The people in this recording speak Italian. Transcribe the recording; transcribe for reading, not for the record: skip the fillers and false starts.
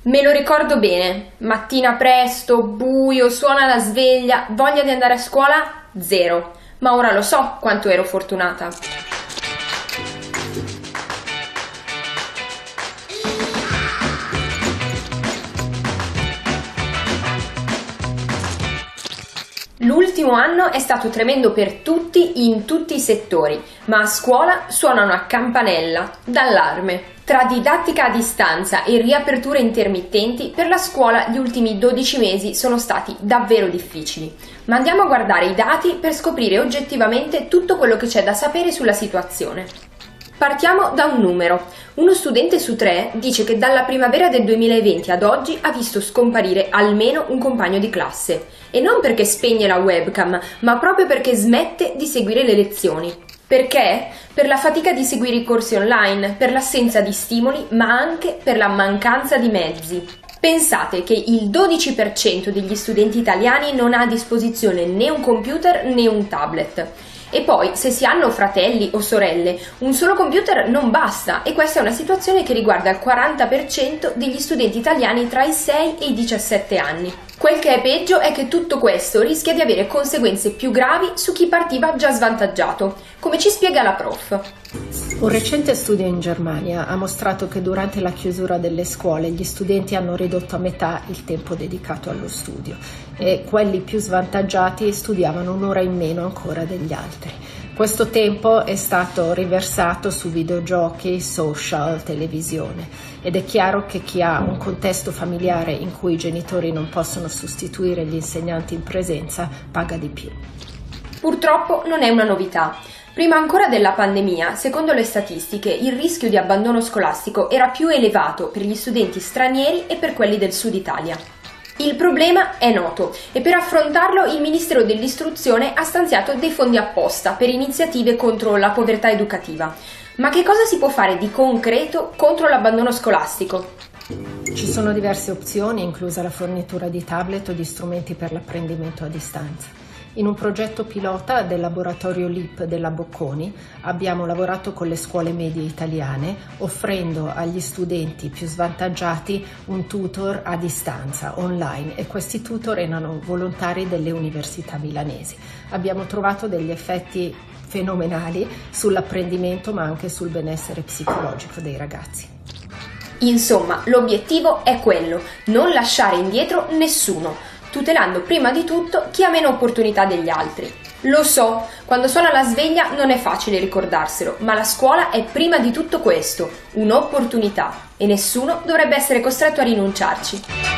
Me lo ricordo bene, mattina presto, buio, suona la sveglia, voglia di andare a scuola? Zero. Ma ora lo so quanto ero fortunata. L'ultimo anno è stato tremendo per tutti in tutti i settori, ma a scuola suona una campanella d'allarme. Tra didattica a distanza e riaperture intermittenti, per la scuola gli ultimi 12 mesi sono stati davvero difficili. Ma andiamo a guardare i dati per scoprire oggettivamente tutto quello che c'è da sapere sulla situazione. Partiamo da un numero. Uno studente su 3 dice che dalla primavera del 2020 ad oggi ha visto scomparire almeno un compagno di classe. E non perché spegne la webcam, ma proprio perché smette di seguire le lezioni. Perché? Per la fatica di seguire i corsi online, per l'assenza di stimoli, ma anche per la mancanza di mezzi. Pensate che il 12% degli studenti italiani non ha a disposizione né un computer né un tablet. E poi, se si hanno fratelli o sorelle, un solo computer non basta, e questa è una situazione che riguarda il 40% degli studenti italiani tra i 6 e i 17 anni. Quel che è peggio è che tutto questo rischia di avere conseguenze più gravi su chi partiva già svantaggiato, come ci spiega la prof. Un recente studio in Germania ha mostrato che durante la chiusura delle scuole gli studenti hanno ridotto a metà il tempo dedicato allo studio e quelli più svantaggiati studiavano un'ora in meno ancora degli altri. Questo tempo è stato riversato su videogiochi, social, televisione ed è chiaro che chi ha un contesto familiare in cui i genitori non possono sostituire gli insegnanti in presenza paga di più. Purtroppo non è una novità. Prima ancora della pandemia, secondo le statistiche, il rischio di abbandono scolastico era più elevato per gli studenti stranieri e per quelli del Sud Italia. Il problema è noto e per affrontarlo il Ministero dell'Istruzione ha stanziato dei fondi apposta per iniziative contro la povertà educativa. Ma che cosa si può fare di concreto contro l'abbandono scolastico? Ci sono diverse opzioni, inclusa la fornitura di tablet o di strumenti per l'apprendimento a distanza. In un progetto pilota del laboratorio LIP della Bocconi abbiamo lavorato con le scuole medie italiane offrendo agli studenti più svantaggiati un tutor a distanza online e questi tutor erano volontari delle università milanesi. Abbiamo trovato degli effetti fenomenali sull'apprendimento ma anche sul benessere psicologico dei ragazzi. Insomma, l'obiettivo è quello, non lasciare indietro nessuno, tutelando prima di tutto chi ha meno opportunità degli altri. Lo so, quando suona la sveglia non è facile ricordarselo, ma la scuola è prima di tutto questo, un'opportunità, e nessuno dovrebbe essere costretto a rinunciarci.